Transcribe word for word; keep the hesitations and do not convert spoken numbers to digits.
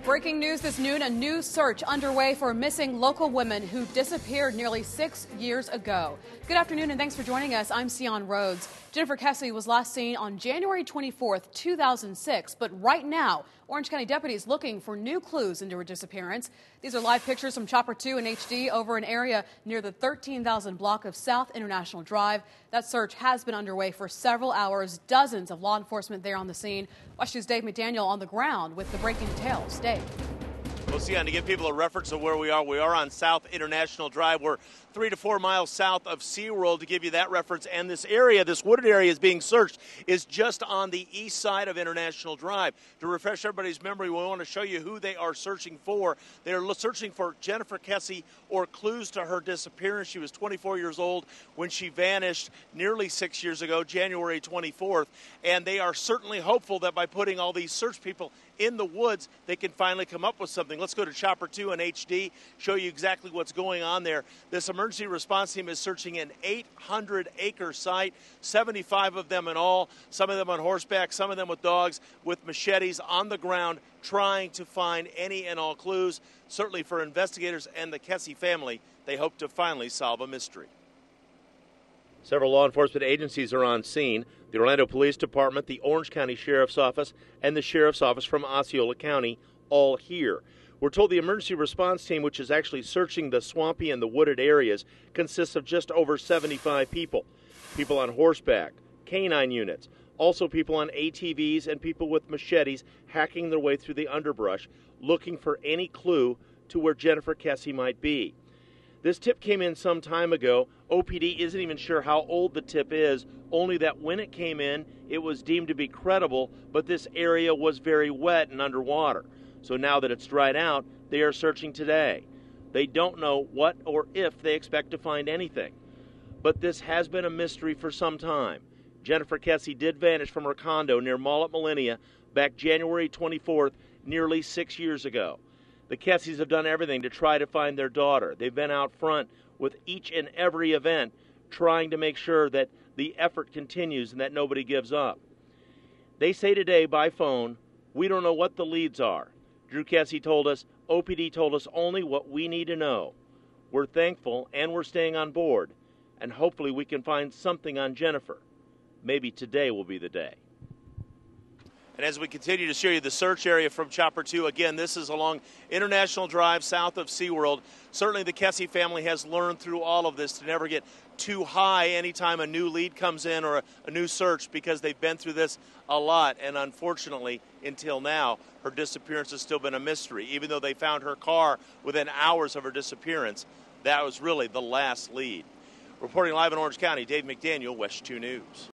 Breaking news this noon, a new search underway for missing local women who disappeared nearly six years ago. Good afternoon and thanks for joining us. I'm Sion Rhodes. Jennifer Kesse was last seen on January twenty-fourth, two thousand six, but right now, Orange County deputies looking for new clues into her disappearance. These are live pictures from Chopper two in H D over an area near the thirteen thousand block of South International Drive. That search has been underway for several hours. Dozens of law enforcement there on the scene. WESH News' Dave McDaniel on the ground with the breaking details. Dave. Well, Sion, to give people a reference of where we are, we are on South International Drive. We're three to four miles south of SeaWorld, to give you that reference. And this area, this wooded area is being searched, is just on the east side of International Drive. To refresh everybody's memory, we want to show you who they are searching for. They're searching for Jennifer Kesse or clues to her disappearance. She was twenty-four years old when she vanished nearly six years ago, January twenty-fourth. And they are certainly hopeful that by putting all these search people in the woods, they can finally come up with something. Let's go to Chopper two in H D, show you exactly what's going on there. This emergency response team is searching an eight hundred acre site, seventy-five of them in all, some of them on horseback, some of them with dogs, with machetes on the ground, trying to find any and all clues. Certainly for investigators and the Kesse family, they hope to finally solve a mystery. Several law enforcement agencies are on scene. The Orlando Police Department, the Orange County Sheriff's Office, and the Sheriff's Office from Osceola County, all here. We're told the emergency response team, which is actually searching the swampy and the wooded areas, consists of just over seventy-five people. People on horseback, canine units, also people on A T Vs and people with machetes hacking their way through the underbrush, looking for any clue to where Jennifer Kesse might be. This tip came in some time ago. O P D isn't even sure how old the tip is, only that when it came in, it was deemed to be credible, but this area was very wet and underwater. So now that it's dried out, they are searching today. They don't know what or if they expect to find anything. But this has been a mystery for some time. Jennifer Kesse did vanish from her condo near Mall at Millennia back January twenty-fourth, nearly six years ago. The Kesses have done everything to try to find their daughter. They've been out front with each and every event, trying to make sure that the effort continues and that nobody gives up. They say today by phone, we don't know what the leads are. Drew Kesse told us, O P D told us only what we need to know. We're thankful and we're staying on board, and hopefully we can find something on Jennifer. Maybe today will be the day. And as we continue to show you the search area from Chopper two, again, this is along International Drive south of SeaWorld. Certainly the Kesse family has learned through all of this to never get too high anytime a new lead comes in or a, a new search, because they've been through this a lot. And unfortunately, until now, her disappearance has still been a mystery. Even though they found her car within hours of her disappearance, that was really the last lead. Reporting live in Orange County, Dave McDaniel, WESH two News.